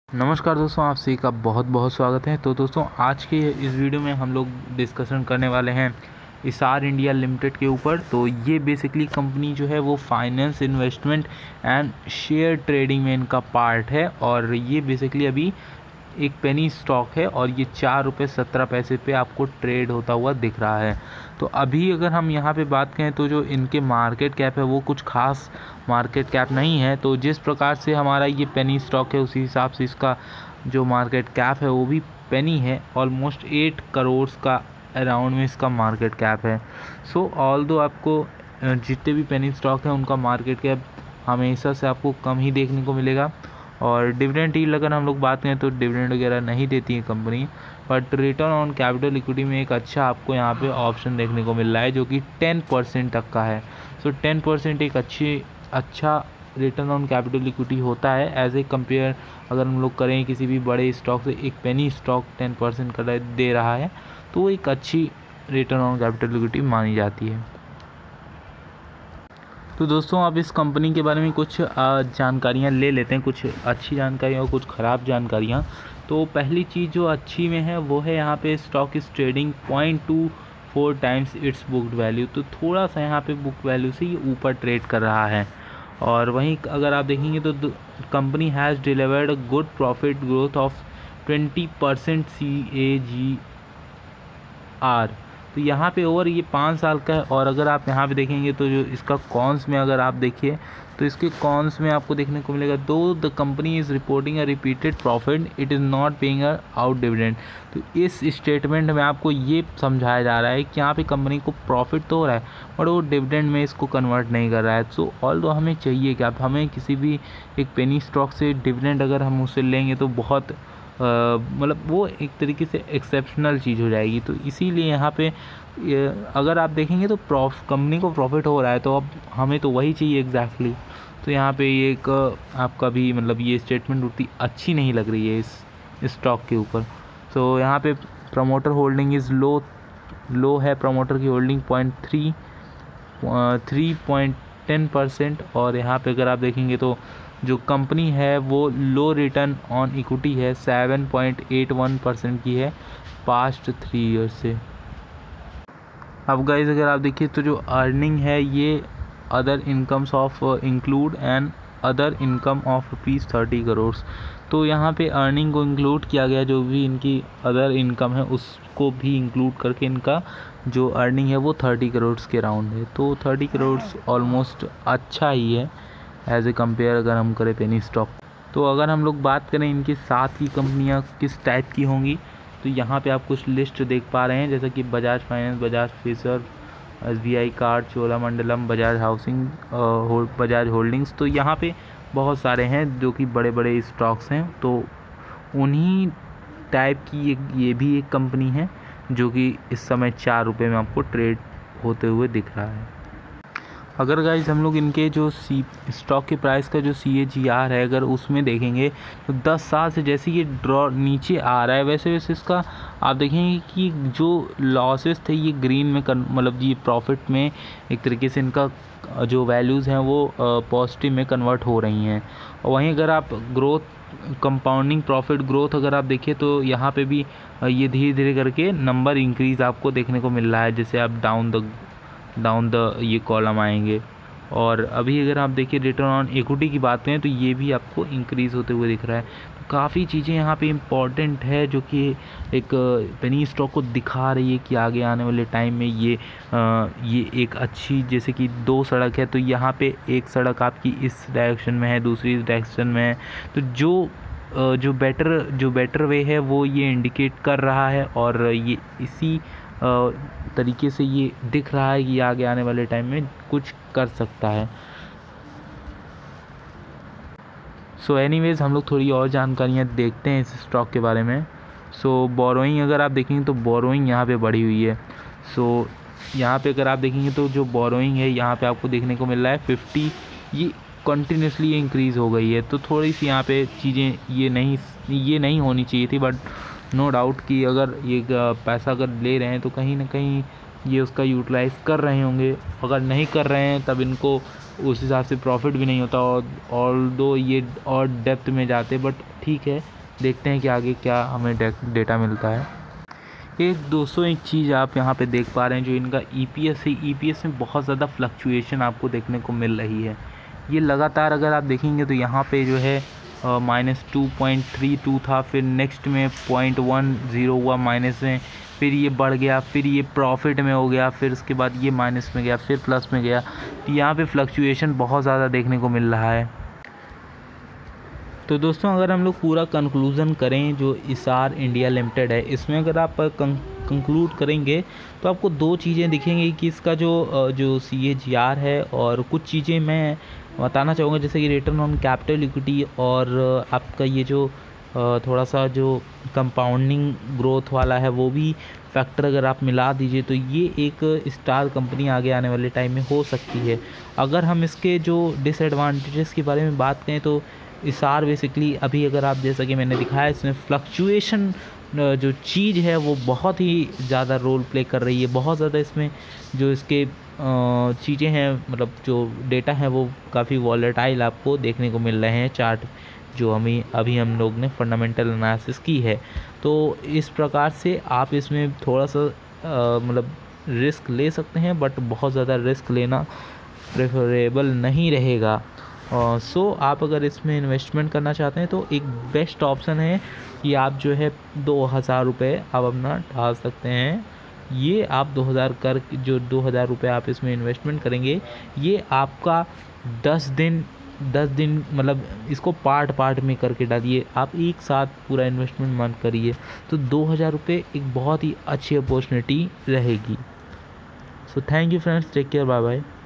नमस्कार दोस्तों, आप सभी का बहुत बहुत स्वागत है। तो दोस्तों, आज के इस वीडियो में हम लोग डिस्कशन करने वाले हैं इसार इंडिया लिमिटेड के ऊपर। तो ये बेसिकली कंपनी जो है वो finance, investment and share trading में इनका पार्ट है और ये बेसिकली अभी एक पेनी स्टॉक है और ये 4 रुपये 17 पैसे पे आपको ट्रेड होता हुआ दिख रहा है। तो अभी अगर हम यहाँ पे बात करें तो जो इनके मार्केट कैप है वो कुछ खास मार्केट कैप नहीं है। तो जिस प्रकार से हमारा ये पेनी स्टॉक है उसी हिसाब से इसका जो मार्केट कैप है वो भी पेनी है। ऑलमोस्ट 8 करोड़ का अराउंड में इसका मार्केट कैप है। सो ऑल्दो आपको जितने भी पेनी स्टॉक हैं उनका मार्केट कैप हमेशा से आपको कम ही देखने को मिलेगा। और डिविडेंड यील्ड अगर हम लोग बात करें तो डिविडेंड वगैरह नहीं देती है company, but return on capital equity में एक अच्छा आपको यहाँ पे ऑप्शन देखने को मिल रहा है जो कि 10% तक का है। सो 10% एक अच्छा रिटर्न ऑन कैपिटल इक्विटी होता है एज ए कंपेयर अगर हम लोग करें किसी भी बड़े स्टॉक से। एक पेनी स्टॉक 10% का दे रहा है तो वो एक अच्छी रिटर्न ऑन कैपिटल इक्विटी मानी जाती है। तो दोस्तों, अब इस कंपनी के बारे में कुछ जानकारियाँ ले लेते हैं, कुछ अच्छी जानकारियाँ और कुछ ख़राब जानकारियाँ। तो पहली चीज़ जो अच्छी में है वो है यहाँ पे stock is trading 0.24 times its booked value. तो थोड़ा सा यहाँ पे बुक वैल्यू से ये ऊपर ट्रेड कर रहा है। और वहीं अगर आप देखेंगे तो company has delivered good profit growth of 20% CAGR। तो यहाँ पे ओवर ये 5 साल का है। और अगर आप यहाँ पे देखेंगे तो जो इसका कॉन्स में अगर आप देखिए तो इसके कॉन्स में आपको देखने को मिलेगा though the company is reporting a repeated profit it is not paying out dividend. तो इस स्टेटमेंट में आपको ये समझाया जा रहा है कि यहाँ पे कंपनी को प्रॉफिट तो हो रहा है बट वो डिविडेंड में इसको कन्वर्ट नहीं कर रहा है। सो ऑल्दो हमें चाहिए कि आप हमें किसी भी एक पेनी स्टॉक से डिविडेंड अगर हम उससे लेंगे तो बहुत मतलब वो एक तरीके से एक्सेप्शनल चीज़ हो जाएगी। तो इसीलिए यहाँ पे अगर आप देखेंगे तो कंपनी को प्रॉफिट हो रहा है तो अब हमें तो वही चाहिए एग्जैक्टली। तो यहाँ पे ये एक आपका भी मतलब ये स्टेटमेंट उतनी अच्छी नहीं लग रही है इस स्टॉक के ऊपर। तो यहाँ पे प्रमोटर होल्डिंग इज़ लो है। प्रमोटर की होल्डिंग 3.10%। और यहाँ पे अगर आप देखेंगे तो जो कंपनी है वो लो रिटर्न ऑन इक्विटी है 7.81% की है पास्ट 3 ईयर्स से। अब गाइस अगर आप देखिए तो जो अर्निंग है ये other incomes of include and other income of ₹30 crore. तो यहाँ पे अर्निंग को इंक्लूड किया गया, जो भी इनकी अदर इनकम है उसको भी इंक्लूड करके इनका जो अर्निंग है वो 30 करोड़ के राउंड है। तो 30 करोड़ ऑलमोस्ट अच्छा ही है एज ए कंपेयर अगर हम करें पेनी स्टॉक। तो अगर हम लोग बात करें इनके साथ की कंपनियां किस टाइप की होंगी तो यहाँ पे आप कुछ लिस्ट देख पा रहे हैं जैसा कि बजाज फाइनेंस, बजाज फिसर, SBI card, Cholamandalam, Bajaj housing, Bajaj holdings. तो यहाँ पे बहुत सारे हैं जो कि बड़े बड़े स्टॉक्स हैं। तो उन्हीं टाइप की ये भी एक कंपनी है जो कि इस समय 4 रुपये में आपको ट्रेड होते हुए दिख रहा है। अगर गाइज हम लोग इनके जो स्टॉक के प्राइस का जो CAGR है अगर उसमें देखेंगे तो 10 साल से जैसे ये ड्रॉ नीचे आ रहा है वैसे वैसे इसका आप देखेंगे कि जो लॉसेस थे ये ग्रीन में मतलब ये प्रॉफिट में एक तरीके से इनका जो वैल्यूज़ हैं वो पॉजिटिव में कन्वर्ट हो रही हैं। और वहीं अगर आप ग्रोथ कंपाउंडिंग प्रॉफिट ग्रोथ अगर आप देखिए तो यहाँ पे भी ये धीरे धीरे करके नंबर इंक्रीज़ आपको देखने को मिल रहा है। जैसे आप डाउन द ये कॉलम आएंगे। और अभी अगर आप देखिए रिटर्न ऑन इक्विटी की बात करें तो ये भी आपको इंक्रीज़ होते हुए दिख रहा है। तो काफ़ी चीज़ें यहाँ पे इम्पॉर्टेंट है जो कि एक पेनी स्टॉक को दिखा रही है कि आगे आने वाले टाइम में ये एक अच्छी, जैसे कि 2 सड़क है तो यहाँ पे एक सड़क आपकी इस डायरेक्शन में है, दूसरी इस डायरेक्शन में है। तो जो बेटर वे है वो ये इंडिकेट कर रहा है और ये इसी तरीके से ये दिख रहा है कि आगे आने वाले टाइम में कुछ कर सकता है। सो एनीवेज हम लोग थोड़ी और जानकारियाँ देखते हैं इस स्टॉक के बारे में। सो बोरोइंग अगर आप देखेंगे तो बोरोइंग यहाँ पे बढ़ी हुई है। सो यहाँ पे अगर आप देखेंगे तो जो बोरोइंग है यहाँ पे आपको देखने को मिल रहा है 50, ये कंटिन्यूसली इंक्रीज़ हो गई है। तो थोड़ी सी यहाँ पे चीज़ें ये नहीं होनी चाहिए थी, बट नो डाउट कि अगर ये पैसा अगर ले रहे हैं तो कहीं ना कहीं ये उसका यूटिलाइज़ कर रहे होंगे। अगर नहीं कर रहे हैं तब इनको उस हिसाब से प्रॉफिट भी नहीं होता। और ऑल्दो ये और डेप्थ में जाते, बट ठीक है देखते हैं कि आगे क्या हमें डेटा मिलता है। दोस्तों एक चीज़ आप यहाँ पे देख पा रहे हैं, जो इनका EPS है, EPS में बहुत ज़्यादा फ्लक्चुएशन आपको देखने को मिल रही है। ये लगातार अगर आप देखेंगे तो यहाँ पे जो है -2.32 था, फिर नेक्स्ट में 0.10 हुआ माइनस में, फिर ये बढ़ गया, फिर ये प्रॉफिट में हो गया, फिर उसके बाद ये माइनस में गया, फिर प्लस में गया। यहाँ पे फ्लक्चुएशन बहुत ज़्यादा देखने को मिल रहा है। तो दोस्तों अगर हम लोग पूरा कंक्लूज़न करें, जो इसार इंडिया लिमिटेड है, इसमें अगर आप कंक्लूड करेंगे तो आपको दो चीज़ें दिखेंगी कि इसका जो CAGR है, और कुछ चीज़ें मैं बताना चाहूँगा जैसे कि रिटर्न ऑन कैपिटल इक्विटी, और आपका ये जो थोड़ा सा जो कंपाउंडिंग ग्रोथ वाला है, वो भी फैक्टर अगर आप मिला दीजिए तो ये एक स्टार कंपनी आगे आने वाले टाइम में हो सकती है। अगर हम इसके जो डिसएडवांटेजेस के बारे में बात करें तो इसार बेसिकली अभी अगर आप जैसा कि मैंने दिखाया, इसमें फ्लक्चुएशन जो चीज़ है वो बहुत ही ज़्यादा रोल प्ले कर रही है। बहुत ज़्यादा इसमें जो इसके चीज़ें हैं, मतलब जो डेटा है वो काफ़ी वॉलेटाइल आपको देखने को मिल रहे हैं चार्ट, जो अभी हम लोग ने फंडामेंटल एनालिसिस की है। तो इस प्रकार से आप इसमें थोड़ा सा मतलब रिस्क ले सकते हैं, बट बहुत ज़्यादा रिस्क लेना प्रेफरेबल नहीं रहेगा। सो आप अगर इसमें इन्वेस्टमेंट करना चाहते हैं तो एक बेस्ट ऑप्शन है कि आप जो है 2000 रुपये आप अपना डाल सकते हैं। ये आप 2000 रुपये आप इसमें इन्वेस्टमेंट करेंगे, ये आपका 10 दिन मतलब इसको पार्ट में करके डालिए, आप एक साथ पूरा इन्वेस्टमेंट मत करिए, तो 2000 रुपये एक बहुत ही अच्छी अपॉर्चुनिटी रहेगी। So thank you friends, take care, bye bye.